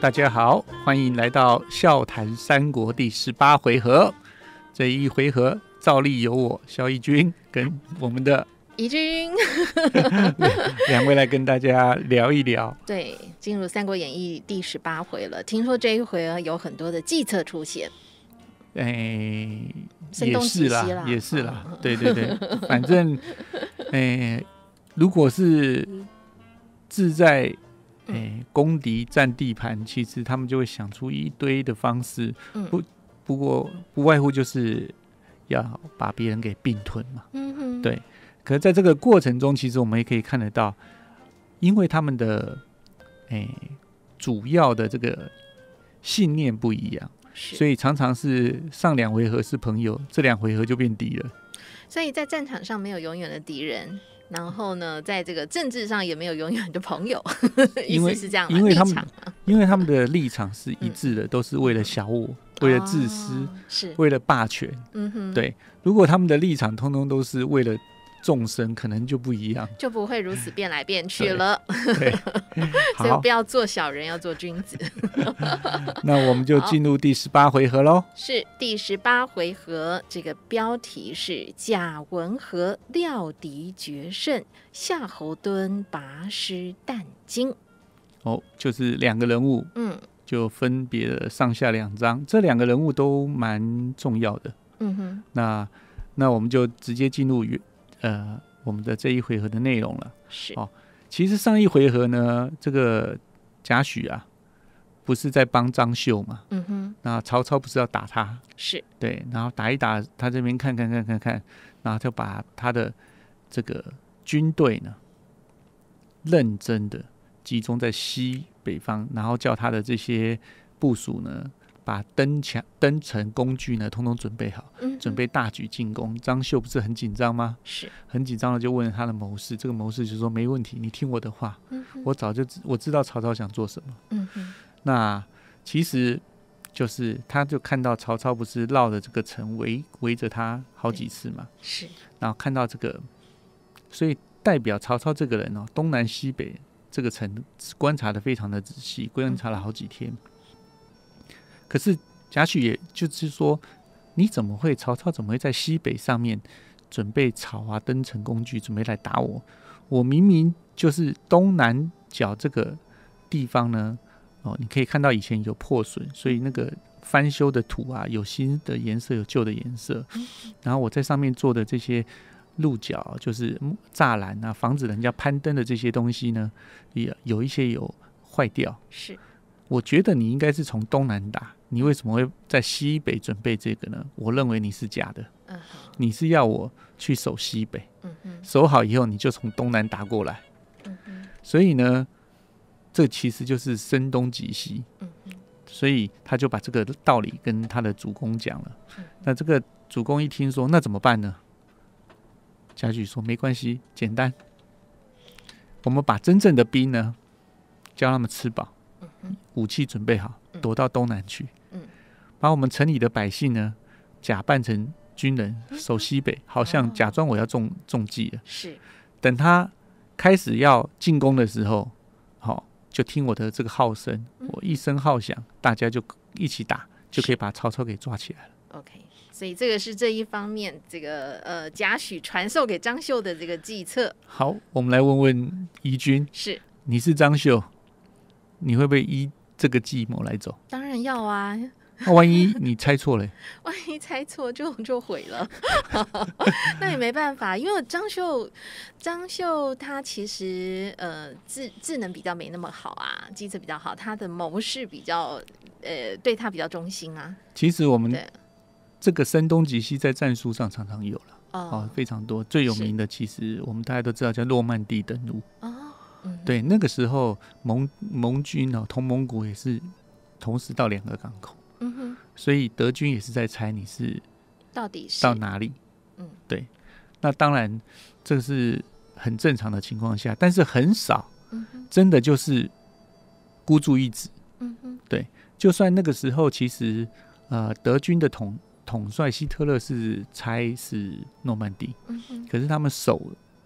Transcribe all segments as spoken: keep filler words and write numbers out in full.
大家好，欢迎来到笑谈三国第十八回合。这一回合照例由我萧义军跟我们的怡君两位来跟大家聊一聊。 对，进入《三国演义》第十八回了。听说这一回有很多的计策出现， 哎，也是啦， 啦也是啦，嗯、对对对，反正，哎，如果是志在哎攻敌占地盘，其实他们就会想出一堆的方式，嗯、不不过不外乎就是要把别人给并吞嘛，嗯哼，对。可是在这个过程中，其实我们也可以看得到，因为他们的哎主要的这个信念不一样。所以常常是上两回合是朋友，这两回合就变敌了。 所以在战场上没有永远的敌人，然后呢，在这个政治上也没有永远的朋友，意思是这样吗？ 因为他们因为他们的立场是一致的，嗯、都是为了小我，为了自私，哦、 是为了霸权。嗯哼，对。如果他们的立场通通都是为了众生，可能就不一样， 就不会如此变来变去了。 对， 所以不要做小人，要做君子。 那我们就进入第十八回合喽。 是第十八回合，这个标题是贾文和料敌决胜，夏侯惇拔师但惊。 哦，就是两个人物，嗯，就分别的上下两章，这两个人物都蛮重要的。嗯哼，那那我们就直接进入呃，我们的这一回合的内容了。 是哦，其实上一回合呢，这个贾诩啊，不是在帮张绣嘛？嗯哼。那曹操不是要打他？ 是。 对，然后打一打，他这边看看看看看，然后就把他的这个军队呢，认真的集中在西北方，然后叫他的这些部属呢，把登墙、登城工具呢，通通准备好，嗯、准备大举进攻。张绣不是很紧张吗？ 是， 很紧张的就问了他的谋士，这个谋士就说：“没问题，你听我的话，嗯、我早就我知道曹操想做什么。嗯”那其实就是他就看到曹操不是绕着这个城围围着他好几次嘛， 是， 然后看到这个，所以代表曹操这个人哦，东南西北这个城观察的非常的仔细，观察了好几天。嗯可是贾诩也就是说，你怎么会曹操怎么会在西北上面准备草啊、登城工具，准备来打我？我明明就是东南角这个地方呢，哦，你可以看到以前有破损，所以那个翻修的土啊，有新的颜色，有旧的颜色。然后我在上面做的这些鹿角，就是栅栏啊，防止人家攀登的这些东西呢，也有一些有坏掉。 是。 我觉得你应该是从东南打，你为什么会在西北准备这个呢？我认为你是假的，嗯、你是要我去守西北，嗯、守好以后你就从东南打过来，嗯、所以呢，这其实就是声东击西，嗯、所以他就把这个道理跟他的主公讲了。嗯、那这个主公一听说，那怎么办呢？贾诩说没关系，简单，我们把真正的兵呢，叫他们吃饱。武器准备好，躲到东南去。嗯、把我们城里的百姓呢，假扮成军人，守西北，好像假装我要中中计了。 是， 等他开始要进攻的时候，好、哦，就听我的这个号声，我一声号响，大家就一起打，就可以把曹操给抓起来了。 OK， 所以这个是这一方面，这个呃贾诩传授给张绣的这个计策。 好，我们来问问宜君， 是， 你是张绣？你会不会依这个计谋来走？ 当然要啊！ 那万一你猜错了， 万一猜错就就毁了。那也没办法，因为张绣，张绣他其实呃智智能比较没那么好啊，计策比较好，他的谋士比较呃对他比较忠心啊。 其实我们这个声东击西在战术上常常有了，哦，哦，非常多。最有名的其实我们大家都知道叫诺曼底登陆。哦。嗯、对，那个时候盟盟军哦，同盟国也是同时到两个港口，嗯哼，所以德军也是在猜你是到底是到哪里，嗯，对，那当然这是很正常的情况下，但是很少，嗯、真的就是孤注一掷，嗯哼，对，就算那个时候其实呃德军的统统帅希特勒是猜是诺曼底，嗯哼，可是他们守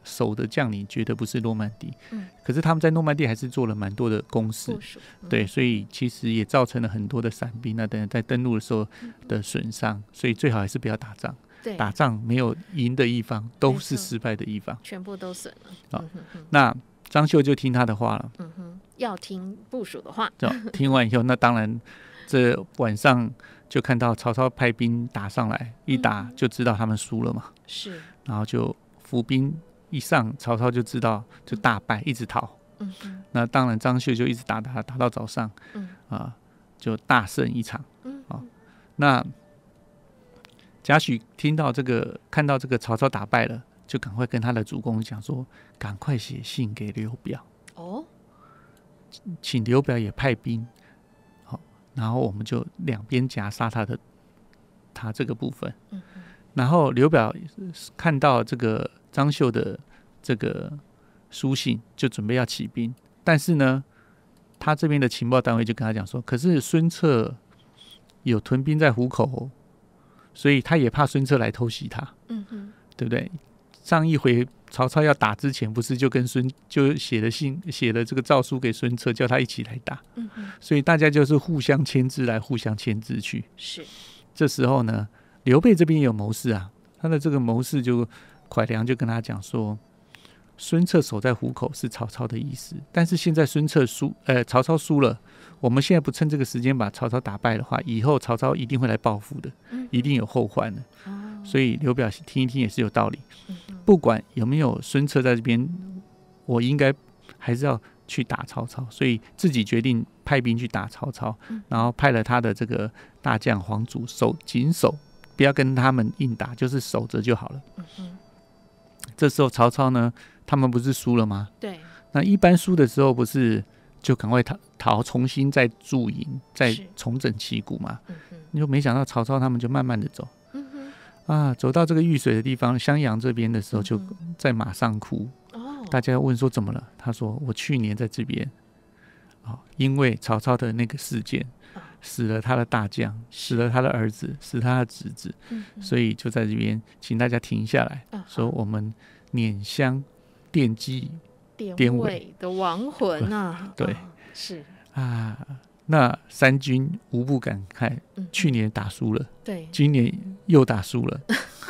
守的将领觉得不是诺曼底， 嗯， 可是他们在诺曼底还是做了蛮多的攻势， 嗯、 对，所以其实也造成了很多的伞兵啊等人在登陆的时候的损伤，所以最好还是不要打仗。打仗没有赢的一方，都是失败的一方， 全部都损了。 好、嗯嗯，那张绣就听他的话了， 嗯哼，要听部属的话。 听完以后，那当然，这晚上就看到曹操派兵打上来，一打就知道他们输了嘛。是，然后就伏兵一上，曹操就知道就大败，一直逃。嗯哼，那当然张绣就一直打打打到早上，嗯啊，就大胜一场。嗯，好、哦，那。贾诩听到这个，看到这个曹操打败了，就赶快跟他的主公讲说：“赶快写信给刘表，哦，请刘表也派兵，好，然后我们就两边夹杀他的他这个部分。嗯、然后刘表看到这个张绣的这个书信，就准备要起兵，但是呢，他这边的情报单位就跟他讲说：可是孙策有屯兵在湖口、哦。”所以他也怕孙策来偷袭他，嗯哼，对不对？上一回曹操要打之前，不是就跟孙就写了信，写了这个诏书给孙策，叫他一起来打，嗯哼。所以大家就是互相牵制来，互相牵制去。是。这时候呢，刘备这边也有谋士啊，他的这个谋士就蒯良就跟他讲说，孙策守在湖口是曹操的意思，但是现在孙策输，呃，曹操输了。我们现在不趁这个时间把曹操打败的话，以后曹操一定会来报复的，嗯、一定有后患的、哦。所以刘表听一听也是有道理。嗯、不管有没有孙策在这边，我应该还是要去打曹操，所以自己决定派兵去打曹操，嗯、然后派了他的这个大将黄祖守紧守，不要跟他们硬打，就是守着就好了。嗯、这时候曹操呢，他们不是输了吗？对。那一般输的时候不是？就赶快逃逃，重新再驻营，再重整旗鼓嘛。你、嗯、就没想到曹操他们就慢慢的走，嗯、啊，走到这个玉水的地方，襄阳这边的时候，就在马上哭。嗯、大家问说怎么了？他说我去年在这边，哦、因为曹操的那个事件，死了他的大将，死了他的儿子，死了他的侄子，嗯、所以就在这边请大家停下来，嗯、说我们拈香奠祭。典韦的亡魂啊， 对， 哦、是啊，那三军无不感慨，嗯、去年打输了，对，今年又打输了，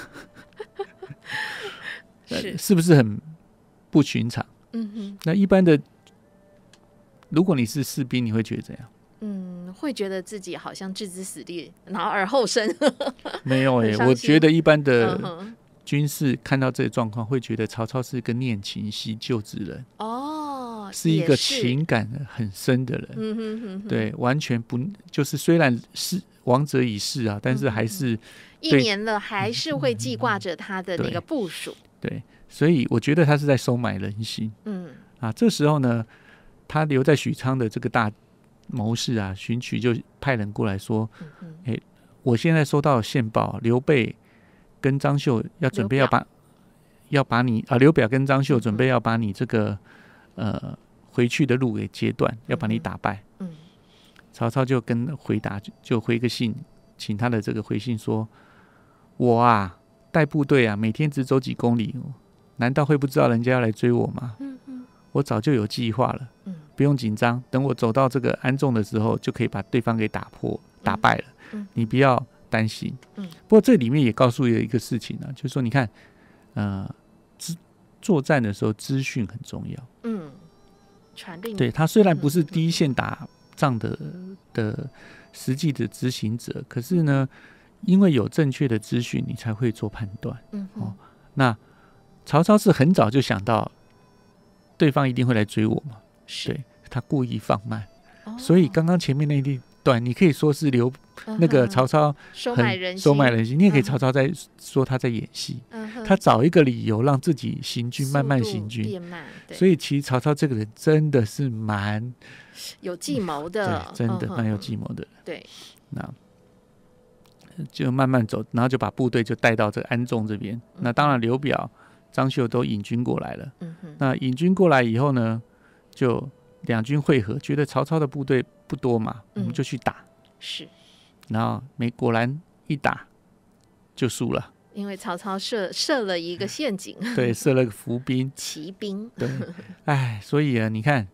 是是不是很不寻常？嗯哼，那一般的，如果你是士兵，你会觉得怎样？ 嗯，会觉得自己好像置之死地，然后而后生。 没有哎、欸，我觉得一般的。嗯军事看到这个状况，会觉得曹操是一个念情惜旧之人，哦，是一个情感很深的人，嗯哼哼哼，对，完全不就是虽然是亡者已逝啊，但是还是、嗯、 一年了，还是会记挂着他的那个部属， 对，对，所以我觉得他是在收买人心，嗯啊，这时候呢，他留在许昌的这个大谋士啊，荀渠就派人过来说，哎、嗯欸，我现在收到线报，刘备。跟张绣要准备要把要把你啊，刘表跟张绣准备要把你这个呃回去的路给截断，要把你打败。嗯，曹操就跟回答就回个信，请他的这个回信说：“我啊带部队啊，每天只走几公里，难道会不知道人家要来追我吗？嗯嗯，我早就有计划了。嗯，不用紧张，等我走到这个安众的时候，就可以把对方给打破打败了。嗯，你不要。”担心，嗯，不过这里面也告诉了一个事情啊，就是说，你看，呃，作战的时候资讯很重要，嗯，传令，对他虽然不是第一线打仗的、嗯、的实际的执行者，可是呢，因为有正确的资讯，你才会做判断，嗯，哦，那曹操是很早就想到对方一定会来追我嘛，对他故意放慢，哦、所以刚刚前面那一段，你可以说是刘。那个曹操收买人心， 收买人心，你也可以曹操在说他在演戏，嗯、他找一个理由让自己行军慢慢行军，所以其实曹操这个人真的是蛮有计谋的， 对，真的蛮有计谋的。 嗯、对， 那就慢慢走，然后就把部队就带到这个安众这边。嗯、那当然刘表、张绣都引军过来了。嗯、那引军过来以后呢，就两军会合，觉得曹操的部队不多嘛，嗯、我们就去打。 是。 然后没果然一打就输了， 因为曹操设设了一个陷阱， 对，设了个伏兵， 骑兵。 对，哎，所以啊，你看，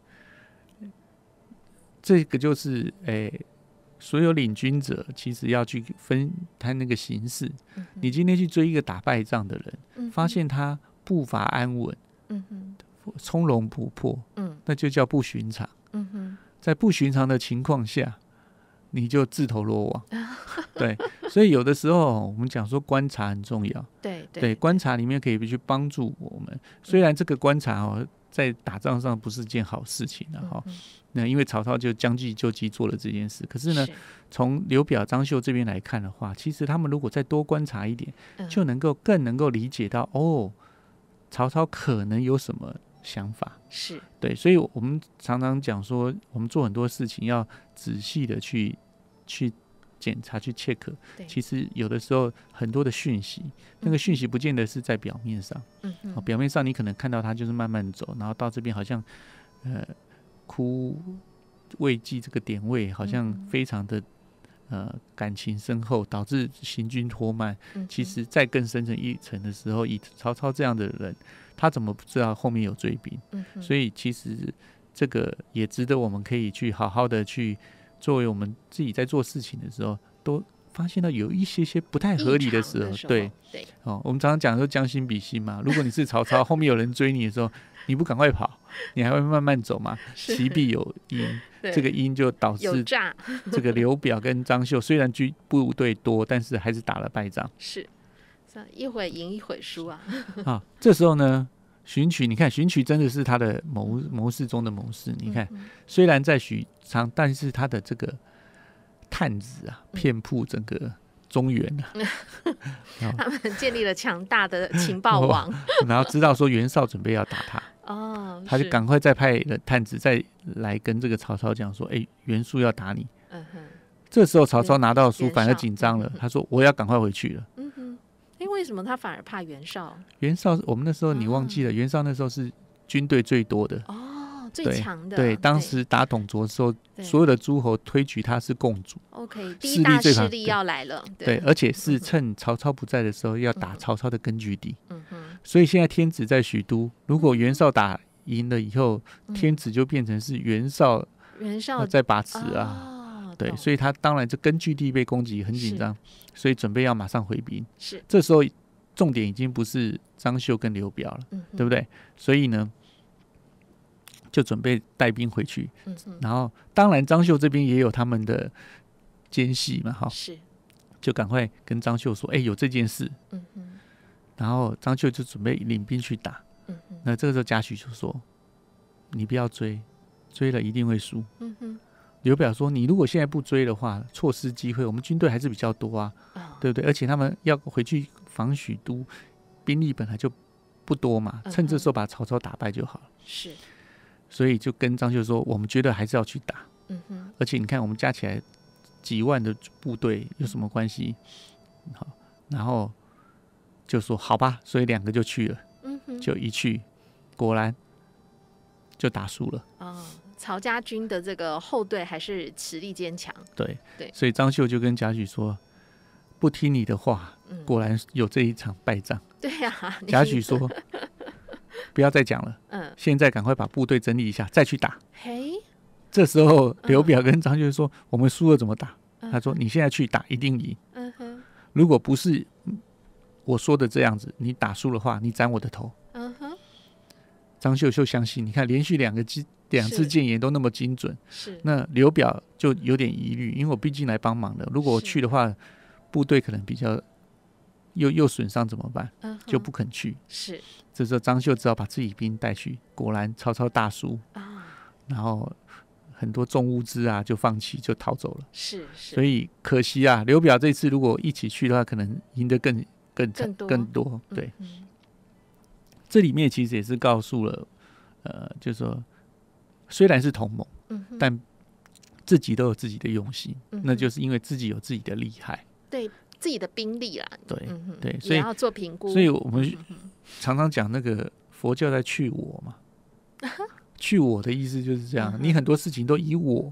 这个就是哎，所有领军者其实要去分他那个形势。嗯、你今天去追一个打败仗的人，嗯、发现他步伐安稳，嗯、从容不迫，嗯、那就叫不寻常。嗯、在不寻常的情况下，你就自投罗网。对，所以有的时候我们讲说观察很重要， 对 对, 对，观察里面可以去帮助我们。虽然这个观察哦，在打仗上不是件好事情啊，哈、嗯，那因为曹操就将计就计做了这件事。可是呢，从刘表、张绣这边来看的话，其实他们如果再多观察一点，嗯、就能够更能够理解到哦，曹操可能有什么想法。 是对，所以我们常常讲说，我们做很多事情要仔细的去去检查、去 check。其实有的时候很多的讯息，那个讯息不见得是在表面上。嗯哦、表面上你可能看到他就是慢慢走，然后到这边好像呃哭慰藉这个点位，好像非常的呃感情深厚，导致行军拖慢。嗯、其实，在更深层一层的时候，以曹操这样的人，他怎么不知道后面有追兵？嗯、所以其实这个也值得我们可以去好好的去。作为我们自己在做事情的时候，都发现到有一些些不太合理的时候， 时候对， 对哦，我们常常讲说将心比心嘛。如果你是曹操，后面有人追你的时候，你不赶快跑，你还会慢慢走嘛。其必有因，这个因就导致这个刘表跟张绣虽然军部队多，但是还是打了败仗。 是，一会赢一会输啊。啊， 这时候呢？荀彧，你看荀彧真的是他的谋谋士中的谋士。你看，虽然在许昌，但是他的这个探子啊，遍布整个中原啊。 他们建立了强大的情报网， 哦、然后知道说袁绍准备要打他，哦，他就赶快再派了探子再来跟这个曹操讲说：“哎、欸，袁术要打你。嗯”这时候曹操拿到书反而紧张了，他说：“我要赶快回去了。”嗯哼。 为什么他反而怕袁绍？ 袁绍，我们那时候你忘记了，哦、袁绍那时候是军队最多的哦，最强的。 对，对当时打董卓的时候，所有的诸侯推举他是共主。 OK， 第一大势力要来了。 对，对而且是趁曹操不在的时候要打曹操的根据地。嗯哼。所以现在天子在许都，如果袁绍打赢了以后，嗯、天子就变成是袁绍，袁绍在把持啊。哦对，所以他当然这根据地被攻击很紧张，所以准备要马上回兵。是，这时候重点已经不是张绣跟刘表了，嗯、对不对？所以呢，就准备带兵回去。嗯、然后当然张绣这边也有他们的奸细嘛，哈，是，就赶快跟张绣说：“哎、欸，有这件事。嗯”然后张绣就准备领兵去打。嗯、那这个时候贾诩就说：“你不要追，追了一定会输。”嗯哼。刘表说：“你如果现在不追的话，错失机会。我们军队还是比较多啊，哦、对不对？而且他们要回去防许都，兵力本来就不多嘛，嗯、趁这时候把曹操打败就好了。”是，所以就跟张绣说：“我们觉得还是要去打。嗯哼，而且你看，我们加起来几万的部队有什么关系？好，然后就说好吧，所以两个就去了。嗯哼，就一去，果然就打输了。哦。” 曹家军的这个后队还是实力坚强， 对对，所以张绣就跟贾诩说：“不听你的话，嗯、果然有这一场败仗。” 对呀、啊， 贾诩说：“不要再讲了，嗯，现在赶快把部队整理一下，再去打。”嘿，这时候刘表跟张绣说：“嗯、我们输了怎么打？”嗯、他说：“你现在去打，一定赢。嗯哼，如果不是我说的这样子，你打输的话，你斩我的头。”嗯哼，张绣就相信，你看连续两个击。两次谏言都那么精准，是那刘表就有点疑虑，因为我毕竟来帮忙的，如果我去的话，部队可能比较又又损伤怎么办？嗯、就不肯去。是这时候张绣只好把自己兵带去，果然曹操大输啊，然后很多重物资啊就放弃就逃走了。是，是所以可惜啊，刘表这次如果一起去的话，可能赢得更更更多。更多对，嗯嗯这里面其实也是告诉了，呃，就是说。虽然是同盟，嗯、但自己都有自己的用心，嗯、那就是因为自己有自己的厉害， 对自己的兵力啦， 对、 嗯、 对，所以也要做评估。 所以我们常常讲那个佛教在去我嘛，去我的意思就是这样，嗯、你很多事情都以我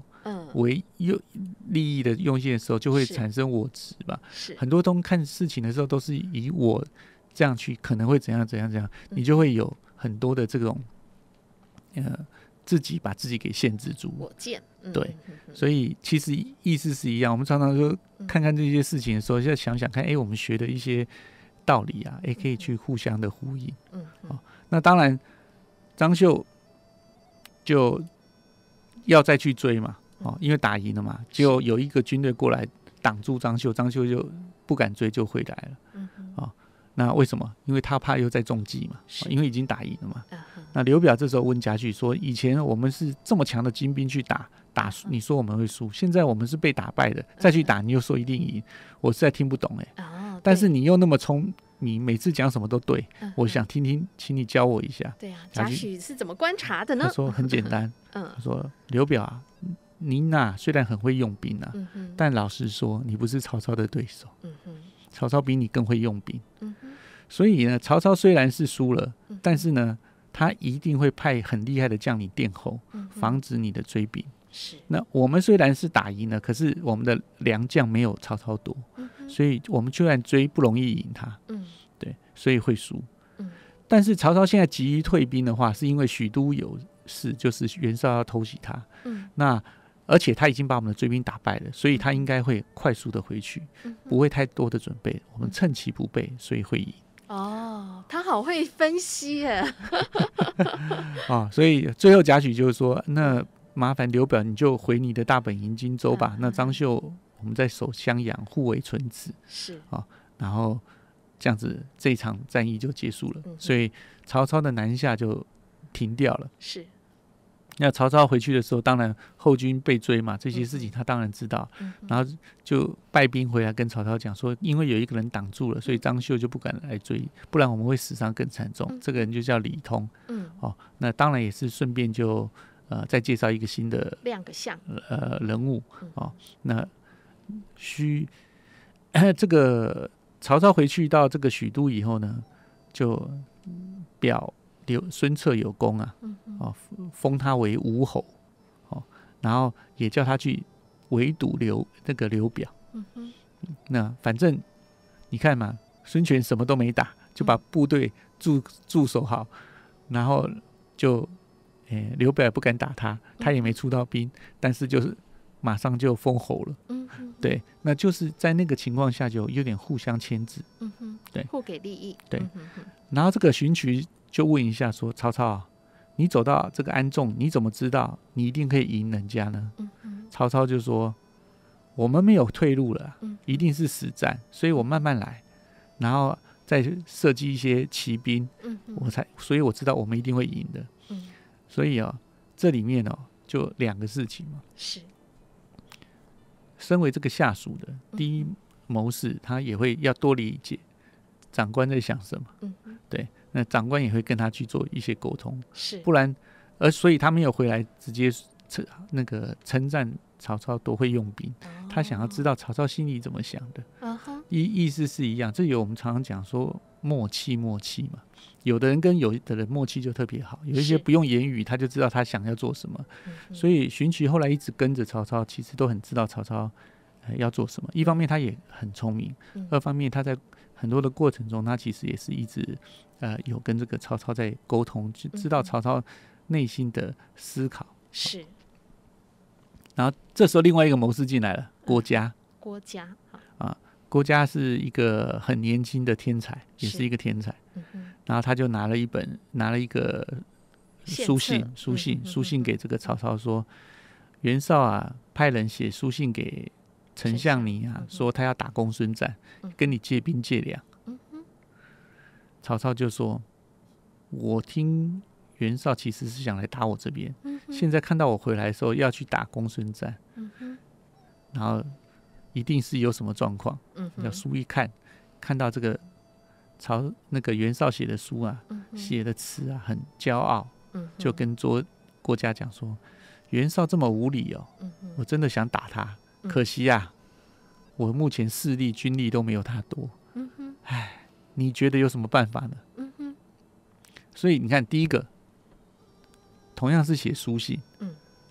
为用利益的用心的时候，就会产生我执吧。很多东看事情的时候，都是以我这样去，可能会怎样怎样怎样，嗯、你就会有很多的这种呃。自己把自己给限制住， 我见、嗯、 对、嗯，所以其实意思是一样。我们常常说，看看这些事情的时候，要想想看，哎、欸，我们学的一些道理啊，也、欸、可以去互相的呼应。嗯，哦、那当然，张绣就要再去追嘛，哦，因为打赢了嘛，就有一个军队过来挡住张绣，张绣就不敢追，就回来了。嗯，哦。那为什么？因为他怕又再中计嘛，因为已经打赢了嘛。Uh-huh. 那刘表这时候问家婿说：“以前我们是这么强的精兵去打，打你说我们会输，现在我们是被打败的，再去打你又說一定贏，我實在聽不懂哎、欸。Uh-huh. 但是你又那麼聰，你每次講什麼都對， uh-huh. 我想聽聽，請你教我一下。” 對啊，家婿是怎麼觀察的呢？ 他說很簡單，他說劉表啊，您啊雖然很會用兵啊，嗯、但老實說，你不是曹操的對手。嗯曹操比你更會用兵，嗯、所以呢，曹操雖然是輸了，嗯、但是呢，他一定會派很厲害的將領殿後，嗯、防止你的追兵。是，那我們雖然是打贏了，可是我們的良將沒有曹操多，嗯、所以我們就算追不容易贏他，嗯、對，所以會輸。嗯、但是曹操現在急於退兵的話，是因為許都有事，就是袁紹要偷襲他。嗯、那而且他已經把我們的追兵打敗了，所以他應該會快速的回去，嗯、不會太多的準備，我們趁其不備，所以會贏。 哦，他好會分析耶！ 哦，所以最後賈詡就是說，那麻煩劉表你就回你的大本營荊州吧，嗯、那張繡我們在守襄陽，互為存子。是、哦、然後這樣子這一場戰役就結束了，嗯、所以曹操的南下就停掉了。是。那曹操回去的時候，當然後軍被追嘛，這些事情他當然知道，嗯、然後就派兵回來跟曹操講說，因為有一個人擋住了，所以張繡就不敢來追，不然我們會死傷更慘重。嗯、這個人就叫李通。嗯，哦，那當然也是順便就呃再介紹一個新的亮個相呃人物。哦，那許這個曹操回去到這個許都以後呢，就表劉孫策有功啊，哦，封他為吳侯，哦，然後也叫他去圍堵劉那個劉表。嗯哼，那反正你看嘛，孫權什麼都沒打，就把部隊駐駐守好，然後就，誒，劉表也不敢打他，他也沒出到兵，但是就是馬上就封侯了。嗯哼，對，那就是在那個情況下就有點互相牽制。嗯哼，對， 互給利益。 對，然後這個荀彧就問一下說，曹操，你走到這個安眾，你怎麼知道你一定可以贏人家呢？嗯、曹操就說，我們沒有退路了，嗯、一定是死戰，所以我慢慢來，然後再設計一些騎兵，嗯、我才，所以我知道我們一定會贏的。嗯、所以哦，這裡面哦，就兩個事情嘛。是，身為這個下屬的第一謀士，他也會要多理解長官在想什麼。嗯、對。那長官也會跟他去做一些溝通，是，不然，而所以他沒有回來直接稱那個稱讚曹操多會用兵，哦、他想要知道曹操心裡怎麼想的，哦、意意思是一樣。這有我們常常講說默契默契嘛，有的人跟有的人默契就特別好，有一些不用言語他就知道他想要做什麼，所以荀彧後來一直跟着曹操，其實都很知道曹操、呃、要做什麼。一方面他也很聰明，嗯、二方面他在很多的過程中，他其實也是一直。呃，有跟這個曹操在溝通，就知道曹操內心的思考。是、嗯。然後這時候另外一個謀士進來了，郭嘉。嗯、郭嘉。啊，郭嘉是一個很年輕的天才，也是一個天才。嗯、然後他就拿了一本，拿了一個書信，書信，嗯、書信給這個曹操說，袁紹啊，派人寫書信給丞相你啊，嗯、說他要打公孫瓚，嗯、跟你借兵借糧。曹操就說：“我聽袁紹其實是想來打我這邊，嗯、現在看到我回來的時候要去打公孫瓚，嗯、然後一定是有什麼狀況。嗯、要書一看，看到這個曹那個袁紹寫的書啊，嗯、寫的詞啊很驕傲，嗯、就跟郭郭嘉講說：袁紹這麼無禮哦，嗯、我真的想打他，嗯、可惜啊，我目前勢力軍力都沒有他多。嗯、唉。”你覺得有什麼辦法呢？嗯哼，所以你看，第一個同樣是寫書信，嗯，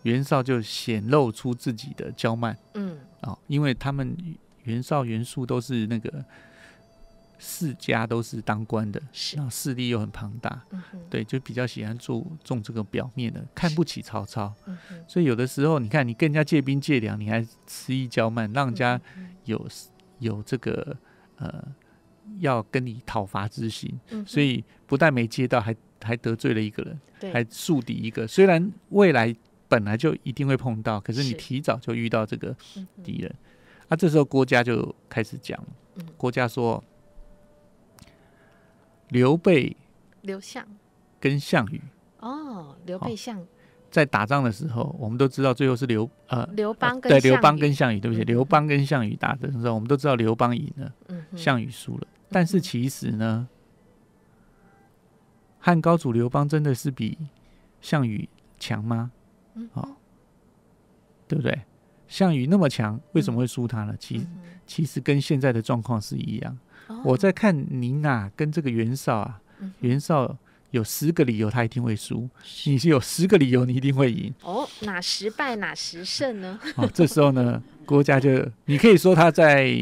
袁绍就显露出自己的骄慢，嗯，哦，因为他们袁绍、袁术都是那个世家，都是当官的，然后势力又很庞大，嗯，对，就比较喜欢做重这个表面的，看不起曹操，嗯，所以有的时候你看，你跟人家借兵借粮，你还肆意骄慢，让人家有有这个呃要跟你讨伐之心，嗯，所以不但没接到，还还得罪了一个人，还树敌一个。虽然未来本来就一定会碰到，可是你提早就遇到这个敌人。啊，这时候郭嘉就开始讲，郭嘉说，刘备、 刘项跟项羽， 哦，刘备项羽在打仗的时候，我们都知道最后是刘呃刘邦跟对刘邦跟项羽，对不起，刘邦跟项羽打的时候，我们都知道刘邦赢了，项羽输了。但是其实呢，汉高祖刘邦真的是比项羽强吗？哦，对不对？项羽那么强，为什么会输他呢？其其实跟现在的状况是一样。我在看您啊，跟这个袁绍啊，袁绍有十个理由他一定会输，你是有十个理由你一定会赢。 哦，哪十败哪十胜呢？ 哦，这时候呢，郭嘉就你可以说他在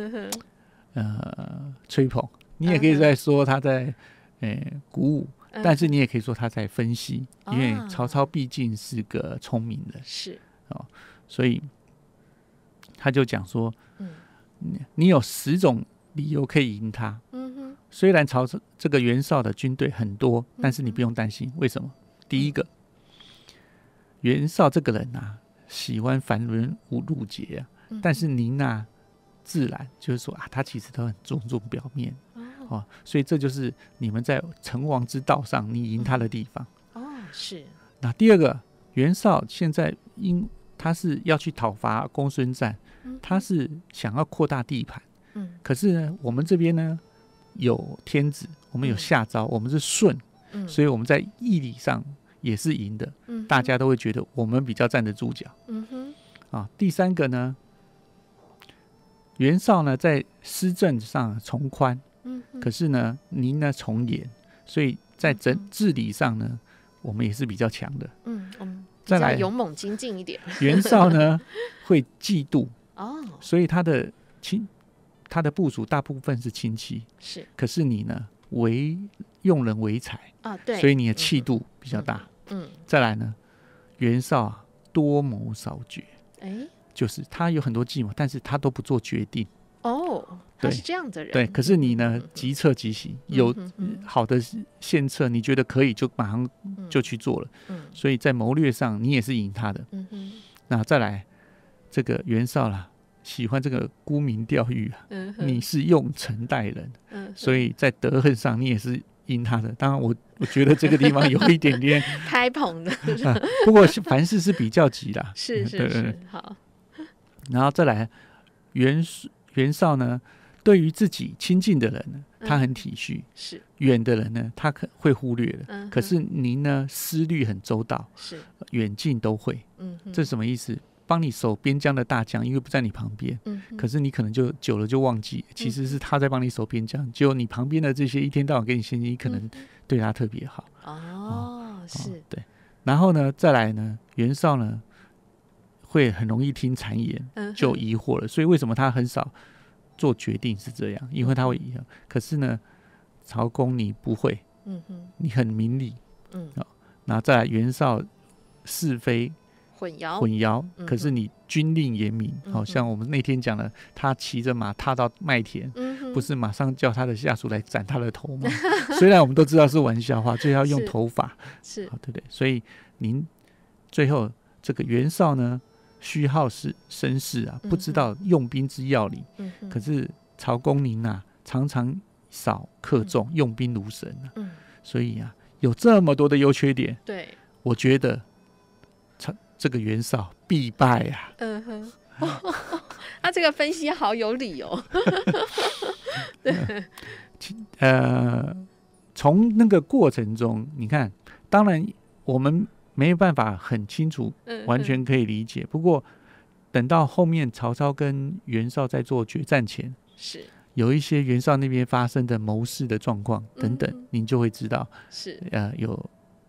呃吹捧，你也可以在说他在呃鼓舞。但是你也可以说他在分析，因为曹操毕竟是个聪明人， 是哦，所以他就讲说，嗯，你有十种理由可以赢他。嗯哼，虽然曹操这个袁绍的军队很多，但是你不用担心，为什么？第一个，袁绍这个人啊，喜欢繁文缛节啊，嗯，但是您啊，自然就是说啊，他其实都很注重表面。哦，所以这就是你们在成王之道上你赢他的地方。 哦，是。 那第二个，袁绍现在因他是要去讨伐公孙瓒，嗯，他是想要扩大地盘。嗯，可是呢，我们这边呢有天子，我们有夏招，嗯，我们是顺，嗯，所以我们在义理上也是赢的，嗯，大家都会觉得我们比较站得住脚。嗯哼。啊，第三个呢，袁绍呢在施政上从宽。可是呢，您呢从严，所以在整治理上呢，我们也是比较强的。嗯，我们比较勇猛精进一点。 袁绍呢会嫉妒哦，所以他的亲，他的部属大部分是亲戚。是，可是你呢，为用人为才啊，对，所以你的气度比较大。嗯，嗯再来呢，袁绍啊多谋少决，哎，就是他有很多计谋，但是他都不做决定。 哦，他是这样的人。 对，可是你呢，即策即行，有好的献策，你觉得可以，就马上就去做了。嗯，所以在谋略上，你也是赢他的。嗯哼。那再来，这个袁绍啦，喜欢这个沽名钓誉啊，嗯，你是用臣待人，嗯，所以在德行上，你也是赢他的。当然我，我我觉得这个地方有一点点拍捧的、 啊，不过凡事是比较级啦。 是是是，对对对好。 然后再来，袁袁绍呢，对于自己亲近的人呢，他很体恤；是远的人呢，他可会忽略了。嗯，可是您呢，思虑很周到，是远近都会。嗯，这是什么意思？帮你守边疆的大将，因为不在你旁边，嗯，可是你可能就久了就忘记，其实是他在帮你守边疆。结果你旁边的这些一天到晚给你献计，你可能对他特别好。哦， 哦是、哦、 对。然后呢，再来呢，袁绍呢？会很容易听谗言，就疑惑了。所以为什么他很少做决定是这样？因为他会疑惑。可是呢，曹公你不会，嗯哼，你很明理，嗯，哦，然后再来袁绍是非混淆， 混淆。可是你军令严明，好、嗯、像我们那天讲的，他骑着马踏到麦田，嗯、不是马上叫他的下属来斩他的头吗？虽然我们都知道是玩笑话，就要用头发，是，好，对不对？所以您最后这个袁绍呢？虚耗是绅士啊，不知道用兵之要领。嗯、可是曹公您啊，常常少克重，嗯、用兵如神啊。嗯、所以啊，有这么多的优缺点，对，我觉得这个袁绍必败啊。嗯哼， 哦、他这个分析好有理哦。对， 呃，从那个过程中，你看，当然我们。没有办法很清楚，完全可以理解。嗯嗯、不过，等到后面曹操跟袁绍在做决战前，是有一些袁绍那边发生的谋士的状况等等，嗯、您就会知道，是呃有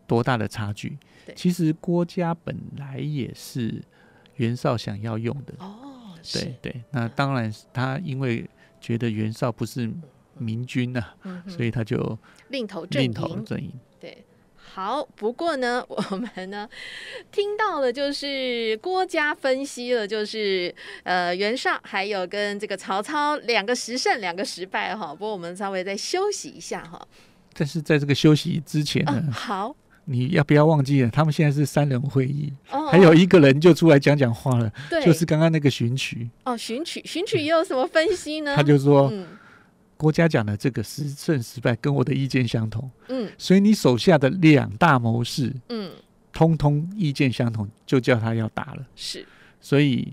多大的差距？其实郭嘉本来也是袁绍想要用的哦， 对对。那当然他因为觉得袁绍不是明君啊，嗯、所以他就另投阵营。 另投阵营。 对。好，不过呢，我们呢听到了，就是郭嘉分析了，就是呃袁绍还有跟这个曹操两个十胜，两个十败哈。不过我们稍微再休息一下哈。 但是在这个休息之前呢， 啊、好， 你要不要忘记了？他们现在是三人会议，哦、还有一个人就出来讲讲话了， 对， 就是刚刚那个荀彧。 哦，荀彧，荀彧也有什么分析呢？ 他就说。 嗯， 郭嘉讲的这个十胜十败跟我的意见相同， 嗯， 所以你手下的两大谋士， 嗯， 通通意见相同，就叫他要打了。 是， 所以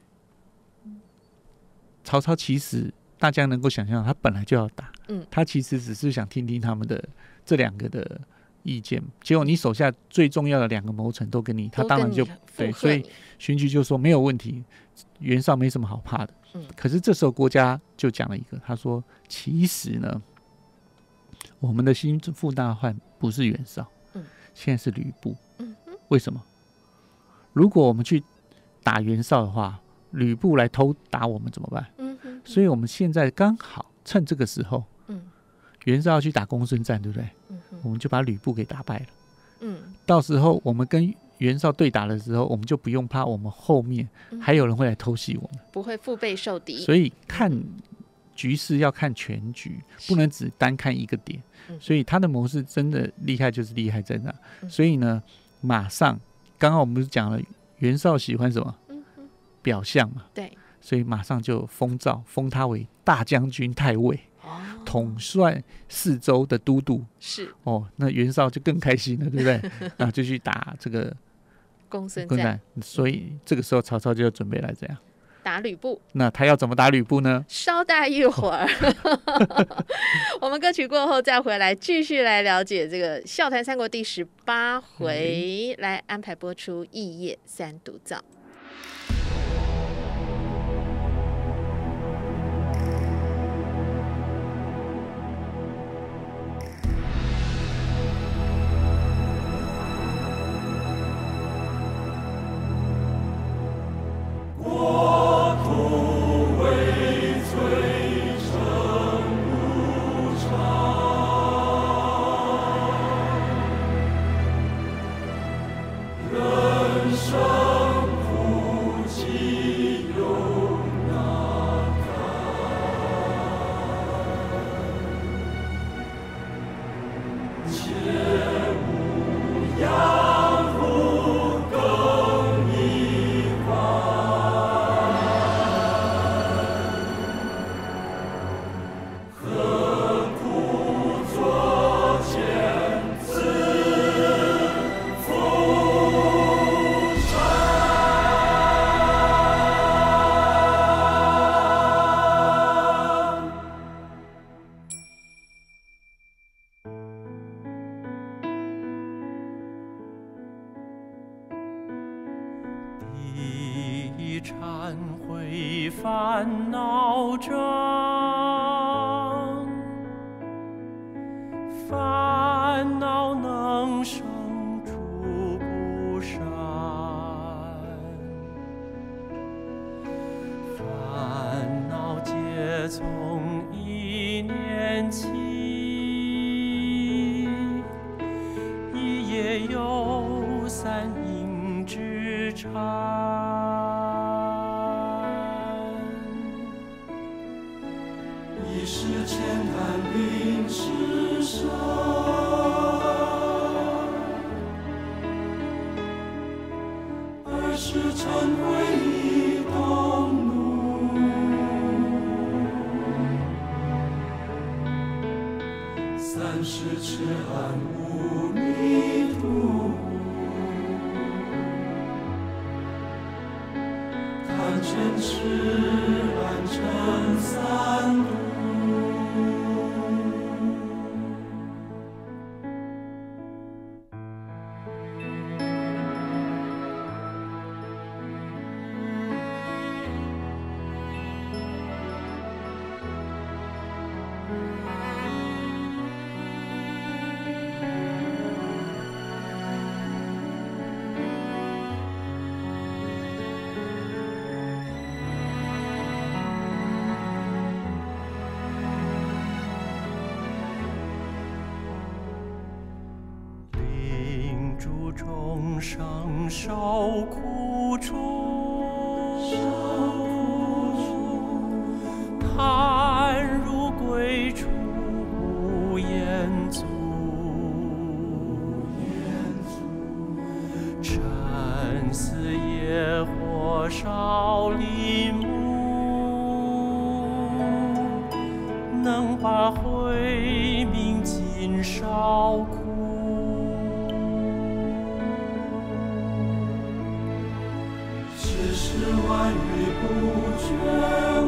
曹操其实大家能够想象，他本来就要打，嗯，他其实只是想听听他们的这两个的意见。结果你手下最重要的两个谋臣都跟你，他当然就对，所以荀彧就说没有问题，袁绍没什么好怕的。嗯、可是这时候郭嘉就讲了一个，他说其实呢，我们的心腹大患不是袁绍，嗯、现在是吕布。嗯、为什么？如果我们去打袁绍的话，吕布来偷打我们怎么办？嗯、所以我们现在刚好趁这个时候，嗯、袁绍要去打公孙瓒，对不对？嗯、我们就把吕布给打败了。嗯、到时候我们跟袁绍对打的时候，我们就不用怕我们后面还有人会来偷袭我们， 不会腹背受敌。 所以看局势要看全局，不能只单看一个点。所以他的谋士真的厉害，就是厉害在那。所以呢，马上刚刚我们不是讲了，袁绍喜欢什么？表象嘛。 对。 所以马上就封诏，封他为大将军太尉。统帅四州的都督是哦，那袁绍就更开心了，对不对？然后就去打这个公孙瓒， 所以这个时候曹操就要准备来这样打吕布。 那他要怎么打吕布呢？ 稍待一会儿，我们歌曲过后再回来继续来了解这个《笑谈三国》第十八回，来安排播出《异业三独灶》。 生受苦楚，叹如归处言足，沉思野火烧林木，能把慧命尽烧苦。是万语不觉悟，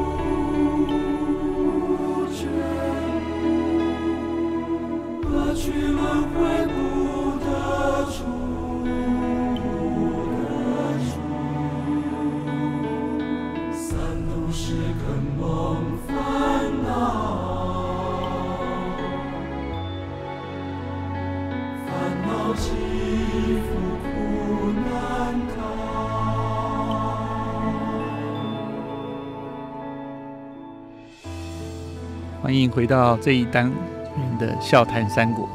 觉悟，何去轮回不得出，不得出。三毒是根蒙烦恼，烦恼肌肤苦难逃。 欢迎回到这一单元的笑谈三国。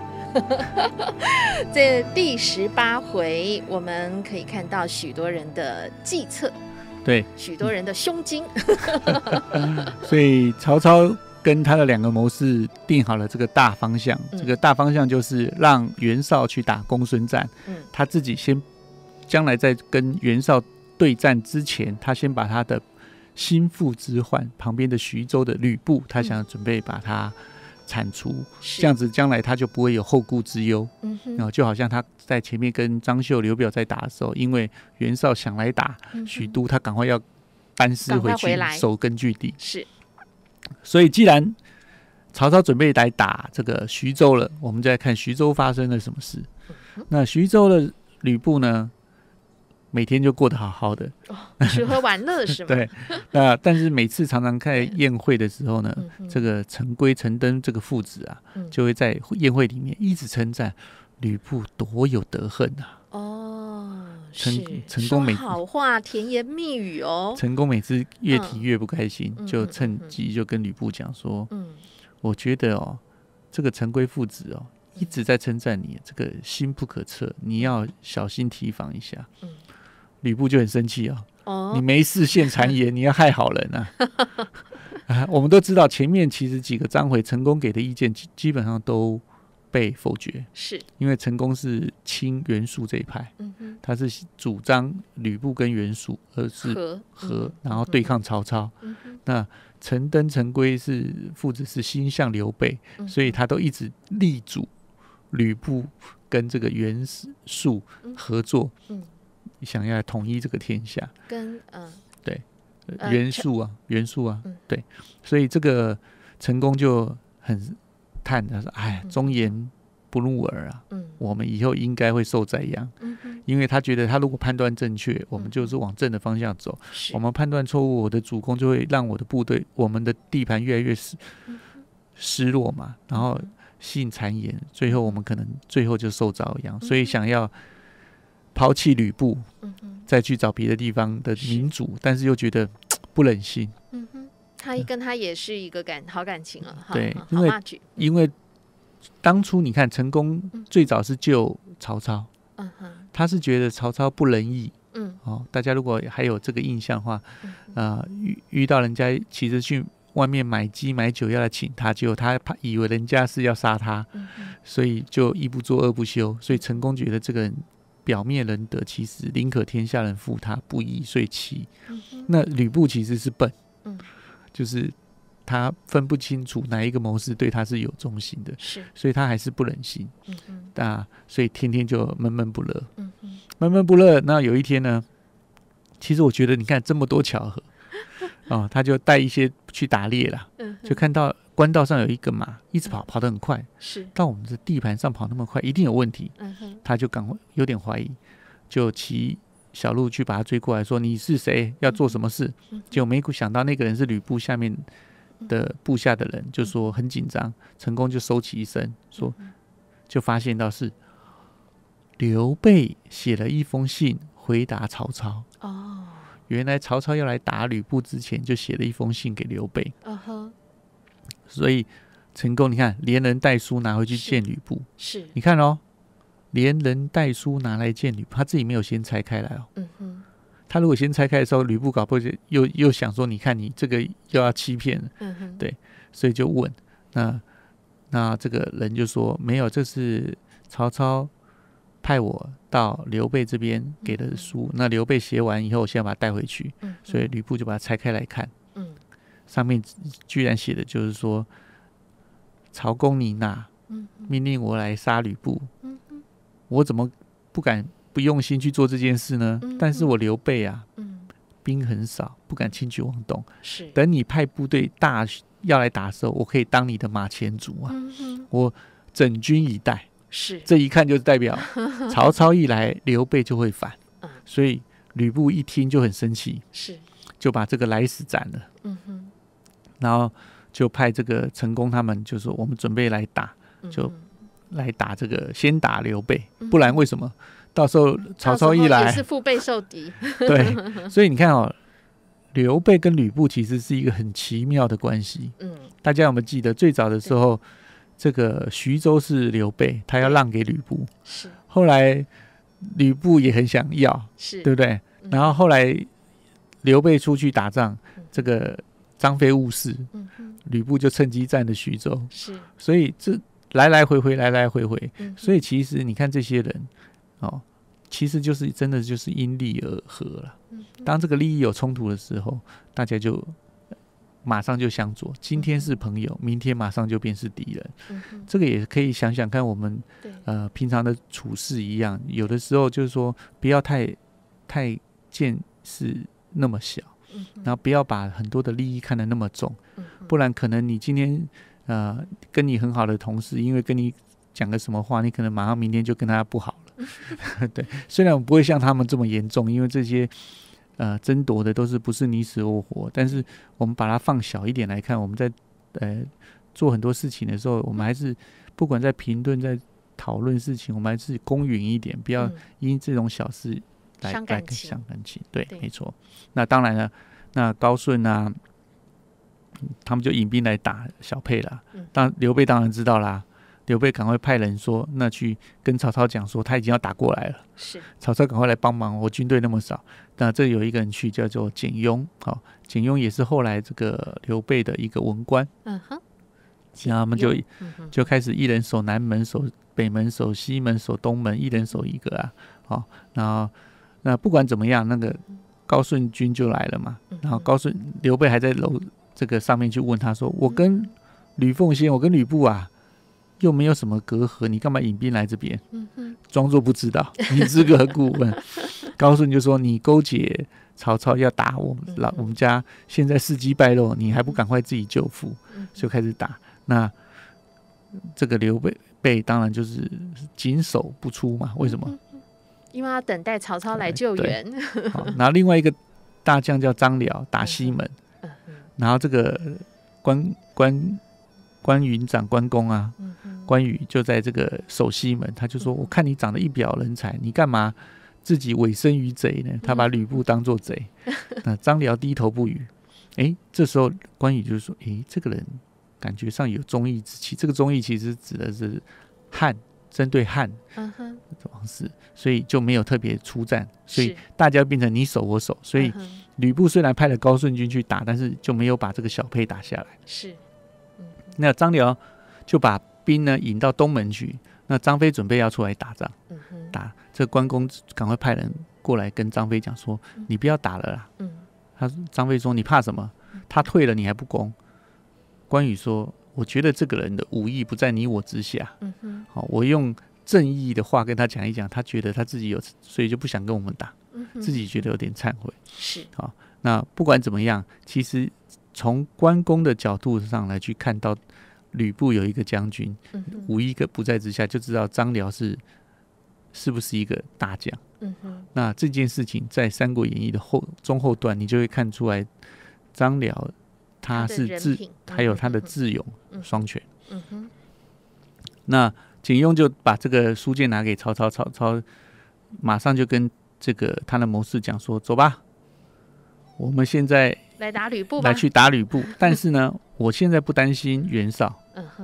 这第十八回，我们可以看到许多人的计策， 对， 许多人的胸襟。 所以曹操跟他的两个谋士定好了这个大方向，嗯、这个大方向就是让袁绍去打公孙瓒，嗯、他自己先将来在跟袁绍对战之前，他先把他的心腹之患旁边的徐州的吕布，他想要准备把他铲除，嗯、这样子将来他就不会有后顾之忧。嗯然后就好像他在前面跟张绣、刘表在打的时候，因为袁绍想来打许都，他赶快要班师回去守根据地。是，所以既然曹操准备来打这个徐州了，我们再来看徐州发生了什么事。嗯、那徐州的吕布呢？每天就过得好好的， 哦、吃喝玩乐是吗？ 对，那但是每次常常开宴会的时候呢，嗯、这个陈规、陈登这个父子啊，嗯、就会在宴会里面一直称赞吕布多有德行啊。 哦， 成成功每说好话，甜言蜜语哦。 成功每次越提越不开心，嗯、就趁机就跟吕布讲说：“嗯，我觉得哦，这个陈规父子哦，一直在称赞你，这个心不可测，你要小心提防一下。”嗯。吕布就很生气啊、哦！你没事献谗言，你要害好人啊！啊，我们都知道前面其实几个章回成功给的意见基本上都被否决，是因为成功是亲袁术这一派，嗯、他是主张吕布跟袁术而是和，和然后对抗曹操。嗯、那陈登、陈规是父子是心向刘备，嗯、所以他都一直力主吕布跟这个袁术合作。嗯嗯想要统一这个天下，跟嗯，对，袁术啊，袁术啊，嗯、对，所以这个成功就很叹，他说：“哎，忠言不入耳啊，嗯、我们以后应该会受宰殃。嗯”因为他觉得他如果判断正确，我们就是往正的方向走；嗯、我们判断错误，我的主公就会让我的部队、我们的地盘越来越失、嗯、失落嘛，然后信谗言，最后我们可能最后就受遭殃。嗯、所以想要抛弃吕布，嗯、再去找别的地方的民主，但是又觉得不忍心。 嗯哼，他跟他也是一个感好感情了。 对，因为因为当初你看成功最早是救曹操，嗯、他是觉得曹操不仁义。嗯哦，大家如果还有这个印象的话，嗯呃、遇, 遇到人家其实去外面买鸡买酒要来请他，结果他以为人家是要杀他，嗯、所以就一不做二不休，所以成功觉得这个人表面仁德，其实宁可天下人负他，不以遂欺。嗯、那吕布其实是笨，嗯、就是他分不清楚哪一个谋士对他是有忠心的，是，所以他还是不忍心。嗯那所以天天就闷闷不乐。嗯闷闷不乐。那有一天呢，其实我觉得你看这么多巧合，哦，他就带一些去打猎啦，嗯、就看到官道上有一个马一直跑，跑得很快，是到我们的地盘上跑那么快，一定有问题。嗯、他就赶快有点怀疑，就骑小路去把他追过来，说你是谁，要做什么事？嗯、结果没想到那个人是吕布下面的部下的人，就说很紧张，成功就收起一声，说就发现到是刘备写了一封信回答曹操。哦，原来曹操要来打吕布之前就写了一封信给刘备。Uh-huh. 所以成功你看连人带书拿回去见吕布，是你看哦， 连人带书拿来见吕布，他自己没有先拆开来哦。 嗯哼， 他如果先拆开的时候，吕布搞不好就又又想说，你看你这个又要欺骗了， 嗯哼， 对，所以就问，那那这个人就说没有，这是曹操派我到刘备这边给的书，嗯、那刘备写完以后，我现在把它带回去，嗯、所以吕布就把它拆开来看，嗯、上面居然写的就是说，曹公你哪命令我来杀吕布，嗯、我怎么不敢不用心去做这件事呢？嗯、但是我刘备啊，嗯、兵很少，不敢轻举妄动，是等你派部队大要来打的时候，我可以当你的马前卒啊，嗯、我整军以待。是，这一看就代表曹操一来，刘备就会反，嗯、所以吕布一听就很生气，是就把这个来使斩了。嗯哼，然后就派这个陈宫他们就说：“我们准备来打，就来打这个，先打刘备，嗯、不然为什么到时候曹操一来也是腹背受敌？” 对，所以你看哦，刘备跟吕布其实是一个很奇妙的关系。嗯，大家有没有记得最早的时候？这个徐州是刘备，他要让给吕布，是后来吕布也很想要，是对不对？嗯、然后后来刘备出去打仗，嗯、这个张飞误事，嗯、吕布就趁机占了徐州，是所以这来来回回，来来回回，嗯、所以其实你看这些人哦，其实就是真的就是因利而合了。嗯、当这个利益有冲突的时候，大家就。马上就相左，今天是朋友，明天马上就变是敌人。嗯、这个也可以想想看，我们呃平常的处事一样，有的时候就是说不要太太见识那么小，嗯、然后不要把很多的利益看得那么重，嗯、不然可能你今天呃跟你很好的同事，因为跟你讲个什么话，你可能马上明天就跟他不好了。对，虽然我不会像他们这么严重，因为这些。呃，争夺的都是不是你死我活，但是我们把它放小一点来看，我们在呃做很多事情的时候，我们还是不管在评论、在讨论事情，我们还是公允一点，不要因这种小事来伤感情。 伤感情，对，对没错。那当然了，那高顺啊，他们就引兵来打小沛了。当刘备当然知道啦。刘备赶快派人说，那去跟曹操讲说，他已经要打过来了。是，曹操赶快来帮忙，我军队那么少。那这有一个人去，叫做简雍。好、哦，简雍也是后来这个刘备的一个文官。嗯哼，然后他们就、嗯、就开始一人守南门，守北门，守西门，守东门，一人守一个啊。好、哦，然后那不管怎么样，那个高顺军就来了嘛。然后高顺刘备还在楼这个上面去问他说：“我跟吕奉先，我跟吕布啊。”又没有什么隔阂，你干嘛引兵来这边？装作不知道，你资格何故问？高顺就说：“你勾结曹操要打我们，老我们家现在事机败露，你还不赶快自己救父？”就开始打。那这个刘备备当然就是紧守不出嘛。为什么？ 因为要等待曹操来救援。 好，然后另外一个大将叫张辽打西门，然后这个关关。关云长关公啊，关羽就在这个守西门，他就说：“我看你长得一表人才，你干嘛自己委身于贼呢？”他把吕布当作贼。那张辽低头不语。哎，这时候关羽就说：“哎，这个人感觉上有忠义之气。这个忠义其实指的是汉，针对汉王室，所以就没有特别出战，所以大家变成你守我守。所以吕布虽然派了高顺军去打，但是就没有把这个小沛打下来。是。那张辽就把兵呢引到东门去，那张飞准备要出来打仗，嗯、打这关公赶快派人过来跟张飞讲说：“嗯、你不要打了啦。嗯”他张飞说：“你怕什么？他退了你还不攻？”关羽说：“我觉得这个人的武艺不在你我之下，嗯、好，我用正义的话跟他讲一讲，他觉得他自己有，所以就不想跟我们打，嗯、自己觉得有点忏悔。是好，那不管怎么样，其实。”从关公的角度上来去看到吕布有一个将军，嗯、武艺不在之下，就知道张辽是是不是一个大将。嗯、那这件事情在《三国演义》的后中后段，你就会看出来，张辽他是智，还有他的智勇双全。嗯嗯、那简雍就把这个书件拿给曹操，曹操马上就跟这个他的谋士讲说：“走吧，我们现在。” 来打吕布吧， 来去打吕布。但是呢，我现在不担心袁绍，嗯哼，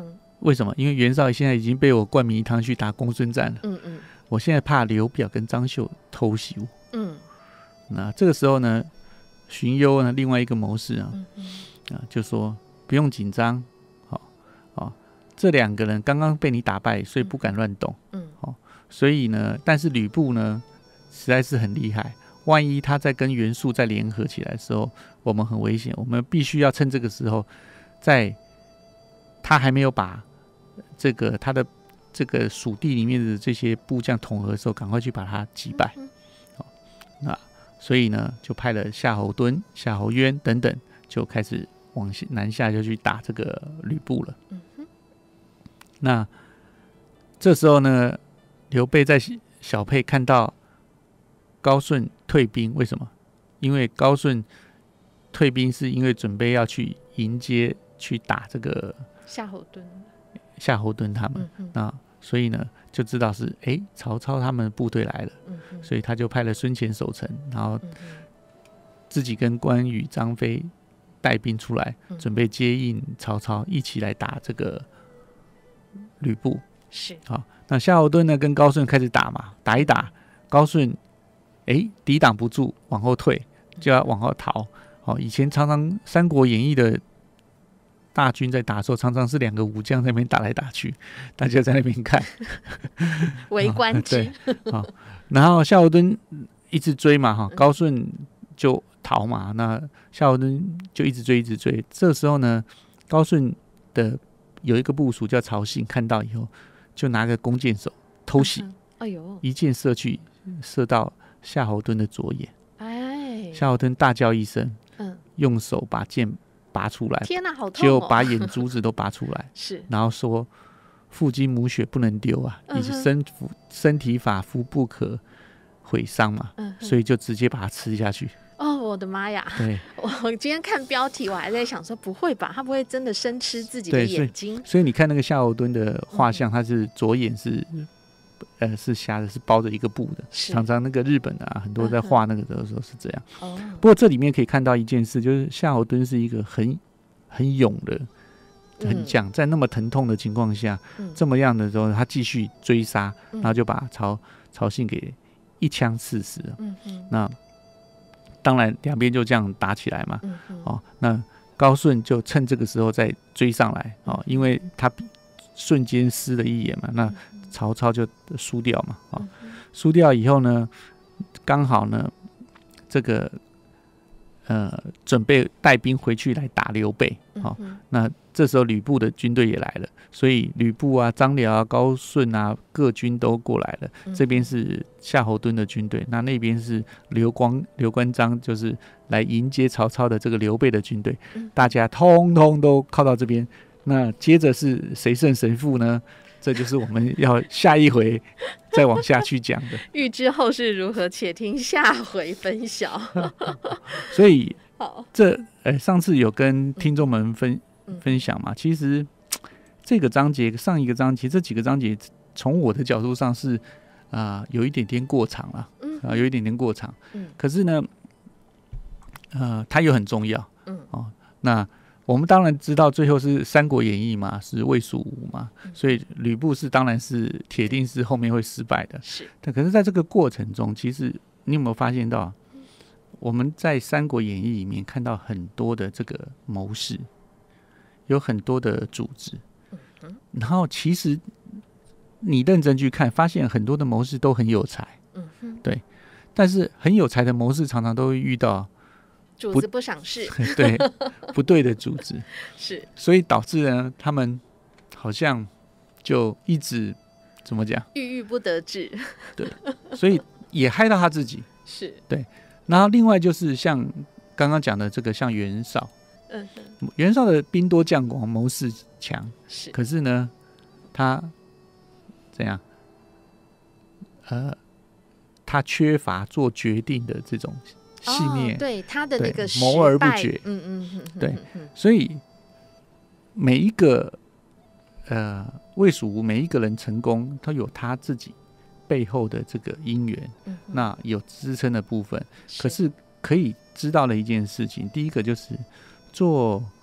为什么？因为袁绍现在已经被我灌迷汤去打公孙瓒了。嗯嗯，我现在怕刘表跟张绣偷袭我。嗯，那这个时候呢，荀攸呢，另外一个谋士啊，嗯嗯啊就说不用紧张，好、哦哦，这两个人刚刚被你打败，所以不敢乱动。嗯，哦，所以呢，但是吕布呢，实在是很厉害。万一他在跟袁术再联合起来的时候，我们很危险。我们必须要趁这个时候，在他还没有把这个他的这个属地里面的这些部将统合的时候，赶快去把他击败。好，那所以呢，就派了夏侯惇、夏侯渊等等，就开始往南下，就去打这个吕布了。那这时候呢，刘备在小沛看到高顺退兵，为什么？因为高顺退兵是因为准备要去迎接、去打这个夏侯惇、 夏侯惇他们。嗯、那所以呢，就知道是哎、欸，曹操他们的部队来了。嗯、所以他就派了孙乾守城，然后自己跟关羽、张飞带兵出来，嗯、准备接应曹操，一起来打这个吕布。 是好，那夏侯惇呢跟高顺开始打嘛，打一打，高顺哎抵挡不住，往后退，就要往后逃。好，以前常常《三国演义》的大军在打的时候，常常是两个武将在那边打来打去，大家在那边看， 围观之。 对，好，然后夏侯惇一直追嘛，哈，高顺就逃嘛，那夏侯惇就一直追，一直追。这时候呢，高顺的有一个部属叫曹信，看到以后就拿个弓箭手偷袭，哎呦，一箭射去，射到夏侯惇的左眼。哎，夏侯惇大叫一声，嗯，用手把箭拔出来， 天哪，好痛哦！ 就把眼珠子都拔出来， 是， 然后说：“父精母血不能丢啊，以身身体发肤不可毁伤嘛。嗯”所以就直接把它吃下去。 哦，我的妈呀！对，我今天看标题，我还在想说，不会吧？他不会真的生吃自己的眼睛？ 所以, 所以你看那个夏侯惇的画像，他是左眼是。呃，是瞎的，是包着一个布的。常常那个日本啊，很多在画那个的时候是这样。嗯、不过这里面可以看到一件事，就是夏侯惇是一个很很勇的很将，在那么疼痛的情况下，嗯、这么样的时候，他继续追杀，然后就把曹曹信给一枪刺死了。嗯、那当然两边就这样打起来嘛。嗯、哦，那高顺就趁这个时候再追上来哦，因为他瞬间失了一眼嘛，那。曹操就输掉嘛，哦，输掉以后呢，刚好呢，这个呃准备带兵回去来打刘备，哦，那这时候吕布的军队也来了，所以吕布啊、张辽啊、高顺啊各军都过来了。这边是夏侯惇的军队，那那边是刘光、刘关张，就是来迎接曹操的这个刘备的军队，大家通通都靠到这边。那接着是谁胜谁负呢？这就是我们要下一回再往下去讲的。 预知后事如何，且听下回分晓。 所以，这呃上次有跟听众们分、嗯、分享嘛，其实这个章节、上一个章节、这几个章节，从我的角度上是啊、呃、有一点点过长了，啊、嗯呃、有一点点过长。嗯、可是呢，呃，它又很重要。嗯哦，那。我们当然知道最后是《三国演义》嘛，是魏蜀吴嘛，所以吕布是当然是铁定是后面会失败的。是，但可是在这个过程中，其实你有没有发现到，我们在《三国演义》里面看到很多的这个谋士，有很多的组织，然后其实你认真去看，发现很多的谋士都很有才，对，但是很有才的谋士常常都会遇到。 主子不赏识， 对，不对的主子是， 所以导致呢，他们好像就一直怎么讲， 郁郁不得志， 对，所以也害到他自己， 是对。然后另外就是像刚刚讲的这个，像袁绍，嗯，袁绍的兵多将广，谋士强，是，可是呢，他怎样？呃，他缺乏做决定的这种。信念、 哦、对他的那个谋而不决， 嗯嗯嗯， 对，所以每一个呃魏蜀吴每一个人成功，他有他自己背后的这个因缘，嗯、那有支撑的部分。可是可以知道的一件事情，第一个就是做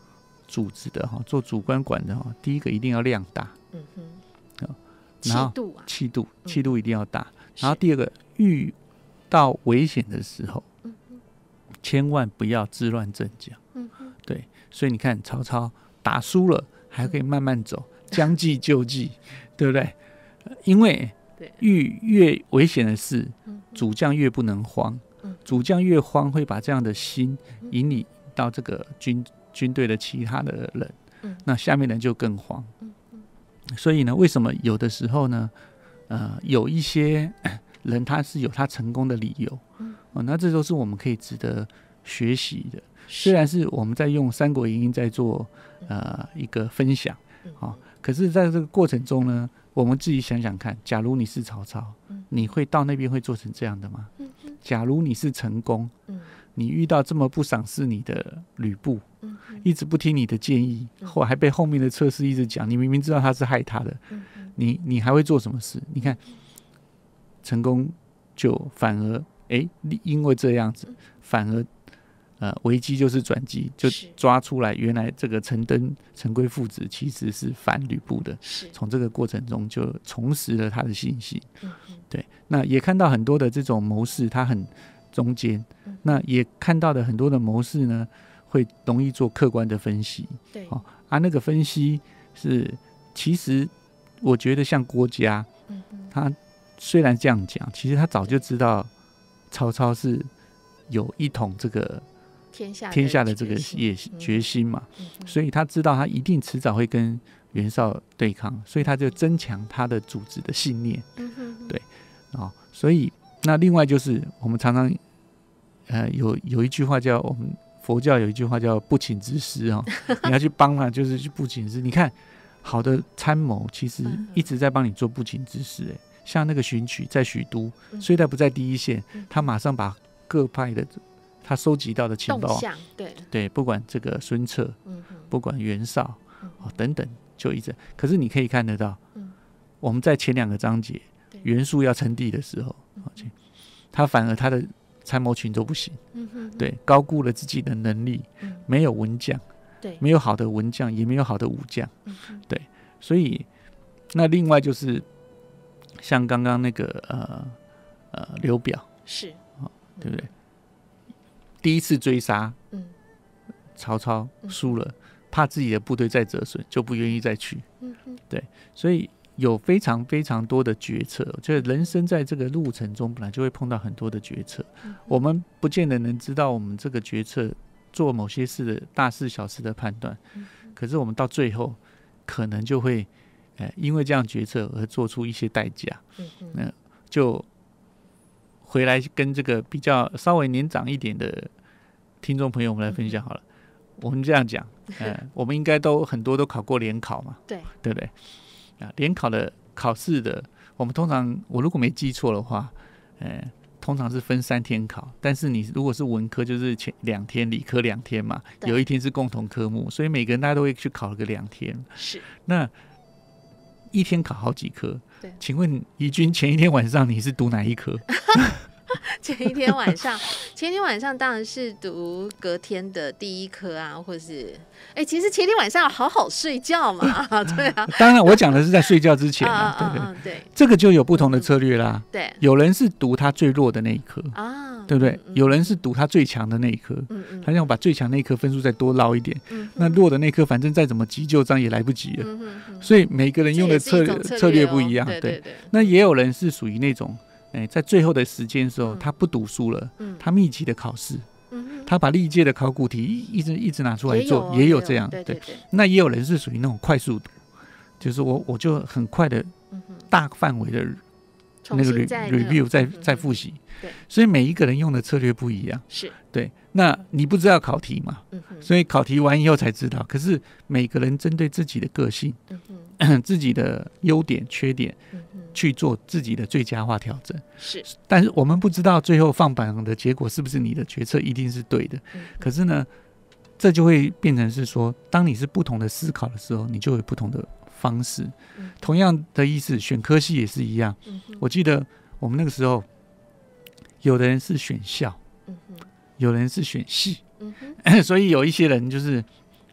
组织的哈，做主观管的哈，第一个一定要量大，嗯哼，然后气度啊， 气度气度一定要大，嗯、然后第二个遇到危险的时候，嗯、千万不要自乱阵脚，嗯、对，所以你看曹操打输了还可以慢慢走，嗯、将计就计，对不对？因为遇越危险的事，主将越不能慌，主将越慌会把这样的心引你到这个军军队的其他的人，那下面人就更慌。所以呢，为什么有的时候呢，呃，有一些人他是有他成功的理由，哦，那这都是我们可以值得学习的。虽然是我们在用《三国演义》在做呃一个分享，哦，可是在这个过程中呢，我们自己想想看，假如你是曹操，你会到那边会做成这样的吗？假如你是成功，你遇到这么不赏识你的吕布，一直不听你的建议，或还被后面的策士一直讲，你明明知道他是害他的，你你还会做什么事？你看，成功就反而哎，因为这样子，反而呃危机就是转机，就抓出来原来这个陈登、陈规父子其实是反吕布的，从这个过程中就重拾了他的信心。对，那也看到很多的这种谋士，他很中间，那也看到的很多的谋士呢，会容易做客观的分析。对，哦，啊，那个分析是其实我觉得像郭嘉，嗯、他虽然这样讲，其实他早就知道曹操是有一统这个天下天下的这个野决心嘛，嗯、所以他知道他一定迟早会跟袁绍对抗，所以他就增强他的组织的信念。嗯、对，哦，所以那另外就是我们常常呃有有一句话叫我们佛教有一句话叫不请之师哦，你要去帮他就是去不请之师。你看好的参谋其实一直在帮你做不请之师，哎，像那个荀彧在许都，虽然不在第一线，他马上把各派的他收集到的情报，对对，不管这个孙策，嗯、不管袁绍，哦、等等，就一直。可是你可以看得到，嗯、我们在前两个章节，袁术要称帝的时候，嗯、他反而他的参谋群都不行，嗯、对，高估了自己的能力，嗯、没有文将，对，没有好的文将，也没有好的武将，嗯、对，所以那另外就是像刚刚那个呃呃刘表是，哦，对不对？第一次追杀，嗯、曹操输了，嗯、怕自己的部队再折损，就不愿意再去。嗯、对，所以有非常非常多的决策，就是人生在这个路程中本来就会碰到很多的决策，嗯、我们不见得能知道我们这个决策做某些事的大事小事的判断，嗯、可是我们到最后可能就会，呃、因为这样决策而做出一些代价，嗯呃、就回来跟这个比较稍微年长一点的听众朋友们来分享好了。我们这样讲，呃，我们应该都很多都考过联考嘛，对对不对？啊，联考的考试的，我们通常我如果没记错的话，呃，通常是分三天考，但是你如果是文科，就是前两天，理科两天嘛，有一天是共同科目，所以每个人大家都会去考个两天。是，那一天考好几科？对，请问怡君前一天晚上你是读哪一科？ 前一天晚上，前一天晚上当然是读隔天的第一科啊，或者是，哎、欸，其实前天晚上要好好睡觉嘛，对啊。 当然，我讲的是在睡觉之前啊，对对、啊、对，这个就有不同的策略啦。嗯、对，有人是读他最弱的那一科啊，对不对？嗯、有人是读他最强的那一科，嗯嗯，他想把最强那一科分数再多捞一点，嗯、那弱的那一科反正再怎么急救章也来不及了，嗯嗯嗯，所以每个人用的策略、哦、策略不一样，对对对。那也有人是属于那种。欸、在最后的时间的时候，嗯、他不读书了，嗯、他密集的考试，嗯、他把历届的考古题一直一直拿出来做，也 有, 也有这样，对, 对, 对, 对。那也有人是属于那种快速读，就是我我就很快的、大范围的那个 review 再再复习，对。所以每一个人用的策略不一样，是对。那你不知道考题嘛？嗯、所以考题完以后才知道。可是每个人针对自己的个性、嗯、自己的优点、缺点。嗯去做自己的最佳化调整，是，但是我们不知道最后放榜的结果是不是你的决策一定是对的。嗯、可是呢，这就会变成是说，当你是不同的思考的时候，你就有不同的方式。嗯、同样的意思，选科系也是一样。嗯、我记得我们那个时候，有的人是选校，嗯、有人是选系，嗯、所以有一些人就是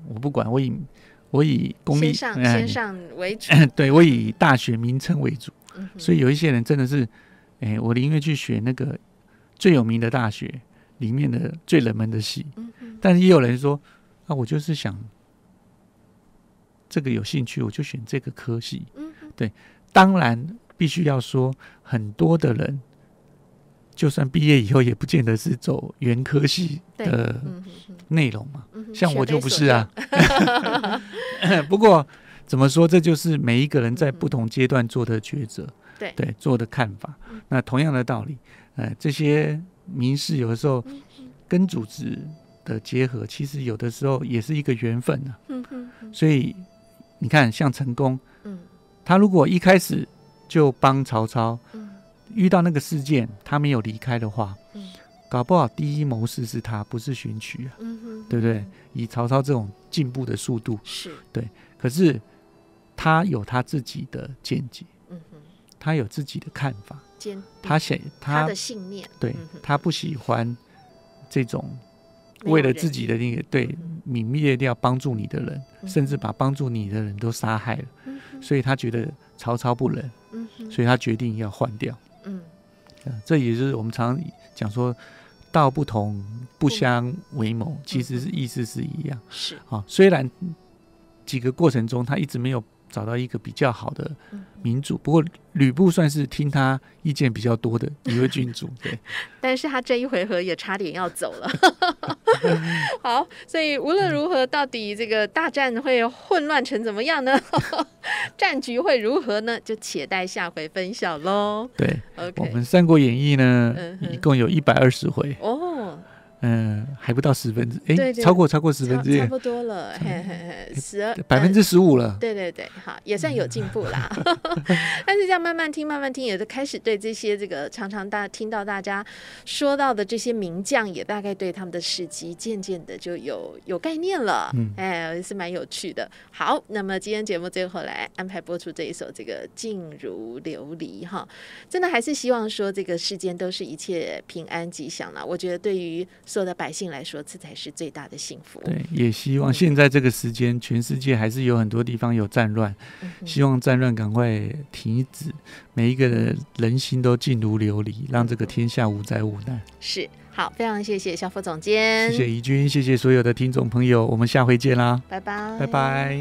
我不管，我以我以公立先上、呃、先上为主， 对，我以大学名称为主，嗯、所以有一些人真的是，哎，我宁愿去学那个最有名的大学里面的最冷门的系，嗯、但是也有人说，啊，我就是想这个有兴趣，我就选这个科系，嗯、对，当然必须要说，很多的人。就算毕业以后，也不见得是走原科系的内容嘛。嗯、像我就不是啊。不过怎么说，这就是每一个人在不同阶段做的抉择，对对做的看法。嗯、那同样的道理，呃，这些名士有的时候跟组织的结合，其实有的时候也是一个缘分啊。嗯、所以你看，像成功，嗯、他如果一开始就帮曹操。嗯遇到那个事件，他没有离开的话，嗯、搞不好第一谋士是他，不是荀彧啊，嗯、哼对不对？以曹操这种进步的速度，是对。可是他有他自己的见解，嗯、他有自己的看法，他想 他, 他的信念， 对、嗯、他不喜欢这种为了自己的那个对泯灭掉帮助你的人，嗯、甚至把帮助你的人都杀害了，嗯、所以他觉得曹操不仁，嗯、所以他决定要换掉。嗯，这也就是我们常常讲说，道不同不相为谋，嗯、其实是意思是一样。是啊，虽然几个过程中他一直没有找到一个比较好的民主，嗯、不过吕布算是听他意见比较多的一位君主，对。 但是他这一回合也差点要走了。好，所以无论如何，到底这个大战会混乱成怎么样呢？战局会如何呢？就且待下回分晓喽。 对， okay 我们《三国演义》呢，嗯、一共有一百二十回哦。嗯，还不到十分之，哎，超过超过十分之一， 差不多了，嘿嘿嘿，十二百分之十五了。 对对对，好，也算有进步啦。但是这样慢慢听，慢慢听，也就开始对这些这个常常大听到大家说到的这些名将，也大概对他们的事迹渐渐的就有有概念了。嗯，哎，也是蛮有趣的。好，那么今天节目最后来安排播出这一首这个《静如琉璃》哈，真的还是希望说这个世间都是一切平安吉祥啦。我觉得对于所有的百姓来说，这才是最大的幸福。 对，也希望现在这个时间，全世界还是有很多地方有战乱，嗯、希望战乱赶快停止，每一个人心都静如琉璃，让这个天下无灾无难。 是，好，非常谢谢萧副总监， 谢谢怡君，谢谢所有的听众朋友，我们下回见啦， 拜拜， 拜拜。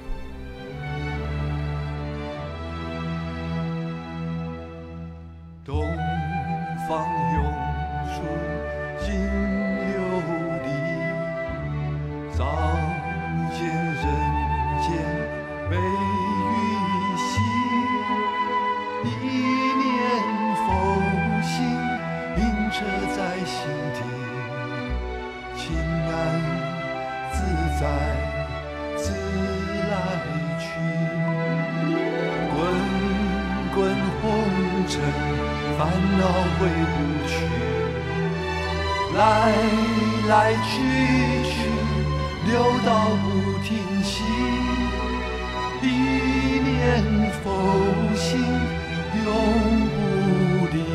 东方涌出金琉璃，早见人间美与喜，一念佛心映彻在心底，清安自在自来去，滚滚红尘烦恼回不去，来来去去流到不停息，一念佛心永不离，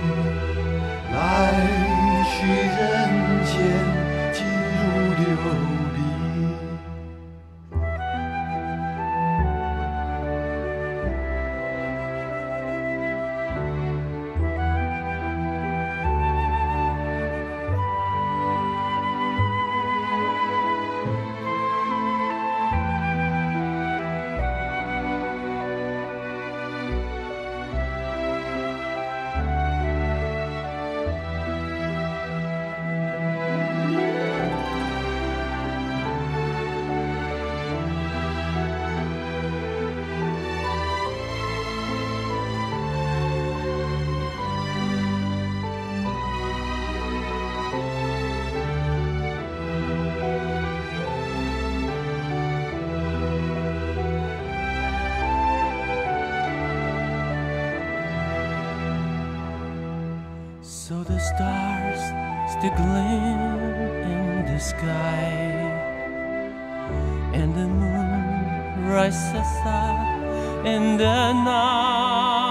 来去人间静如琉璃。So the stars still gleam in the sky, and the moon rises up in the night.